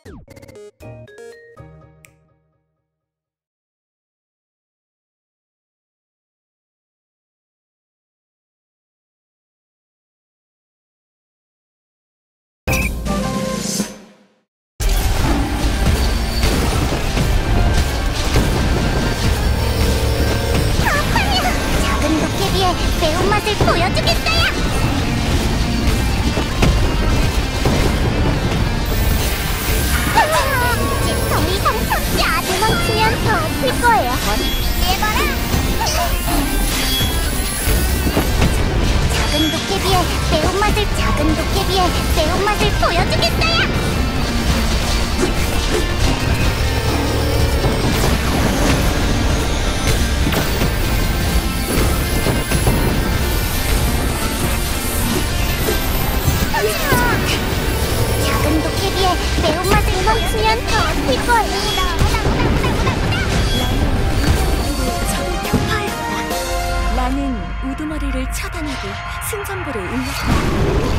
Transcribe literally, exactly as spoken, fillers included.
매운맛을 보여주겠어요! 이제 더 이상 참지 않을 만큼면 더 아플 거예요. 내봐라! 작은 도깨비의 매운맛을 작은 도깨비의 매운맛을 보여주겠어요! 작은 도깨비의 매운맛을 멈추면 더 아플 거예요. 나는 우두머리를 처단하고 승전보를 울렸다.